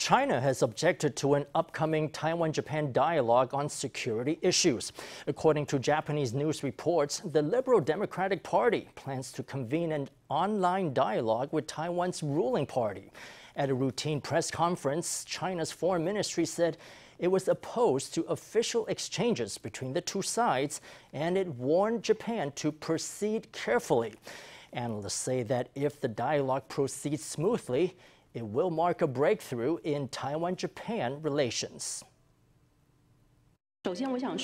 China has objected to an upcoming Taiwan-Japan dialogue on security issues. According to Japanese news reports, the Liberal Democratic Party plans to convene an online dialogue with Taiwan's ruling party. At a routine press conference, China's foreign ministry said it was opposed to official exchanges between the two sides, and it warned Japan to proceed carefully. Analysts say that if the dialogue proceeds smoothly, it will mark a breakthrough in Taiwan-Japan relations. First,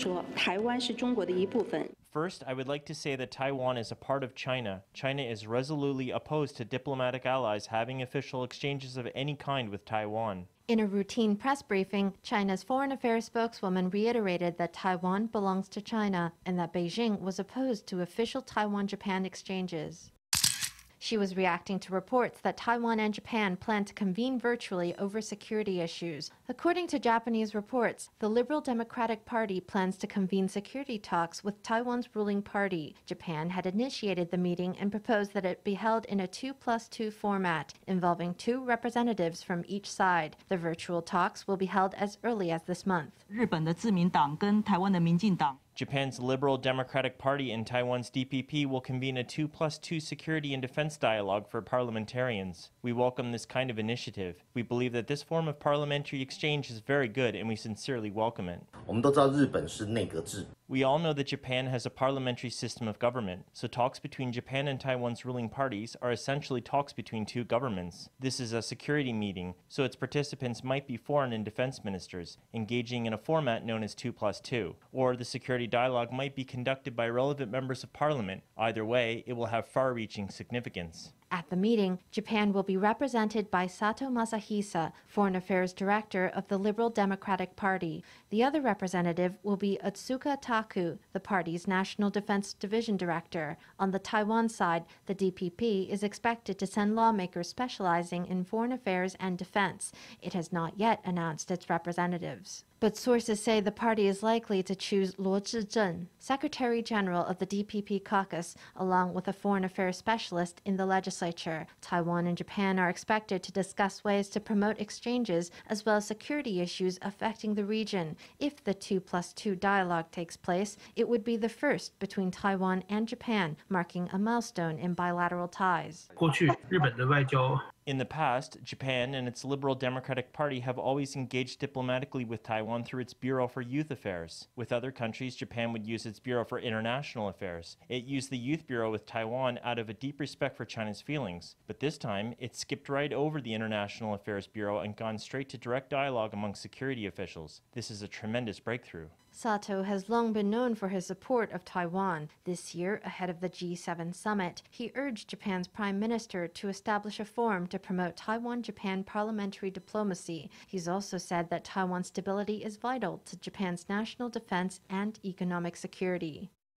I would like to say that Taiwan is a part of China. China is resolutely opposed to diplomatic allies having official exchanges of any kind with Taiwan. In a routine press briefing, China's foreign affairs spokeswoman reiterated that Taiwan belongs to China and that Beijing was opposed to official Taiwan-Japan exchanges. She was reacting to reports that Taiwan and Japan plan to convene virtually over security issues. According to Japanese reports, the Liberal Democratic Party plans to convene security talks with Taiwan's ruling party. Japan had initiated the meeting and proposed that it be held in a 2+2 format, involving 2 representatives from each side. The virtual talks will be held as early as this month. Japan's Liberal Democratic Party and Taiwan's DPP will convene a 2+2 security and defense dialogue for parliamentarians. We welcome this kind of initiative. We believe that this form of parliamentary exchange is very good and we sincerely welcome it. We all know that Japan has a parliamentary system of government, so talks between Japan and Taiwan's ruling parties are essentially talks between 2 governments. This is a security meeting, so its participants might be foreign and defense ministers, engaging in a format known as 2+2, or the security dialogue might be conducted by relevant members of parliament. Either way, it will have far-reaching significance. At the meeting, Japan will be represented by Sato Masahisa, Foreign Affairs Director of the Liberal Democratic Party. The other representative will be Otsuka Taku, the party's National Defense Division Director. On the Taiwan side, the DPP is expected to send lawmakers specializing in foreign affairs and defense. It has not yet announced its representatives. But sources say the party is likely to choose Luo Zhizhen, Secretary General of the DPP caucus, along with a foreign affairs specialist in the legislature. Taiwan and Japan are expected to discuss ways to promote exchanges as well as security issues affecting the region. If the 2+2 dialogue takes place, it would be the first between Taiwan and Japan, marking a milestone in bilateral ties. In the past, Japan and its Liberal Democratic Party have always engaged diplomatically with Taiwan through its Bureau for Youth Affairs. With other countries, Japan would use its Bureau for International Affairs. It used the Youth Bureau with Taiwan out of a deep respect for China's feelings. But this time, it skipped right over the International Affairs Bureau and gone straight to direct dialogue among security officials. This is a tremendous breakthrough. Sato has long been known for his support of Taiwan. This year, ahead of the G7 summit, he urged Japan's Prime Minister to establish a forum to promote Taiwan-Japan parliamentary diplomacy. He's also said that Taiwan's stability is vital to Japan's national defense and economic security.